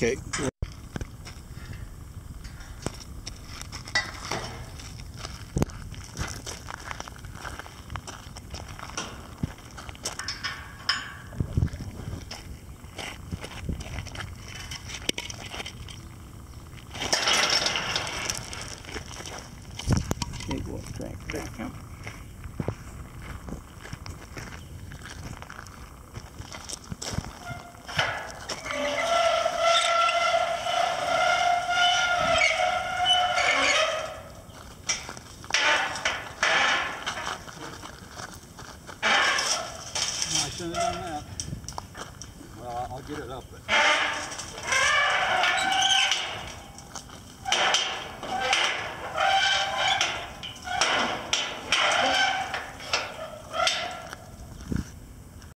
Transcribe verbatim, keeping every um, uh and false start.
Okay. Okay, go up, track back up. I shouldn't have done that. Well, I'll get it up, but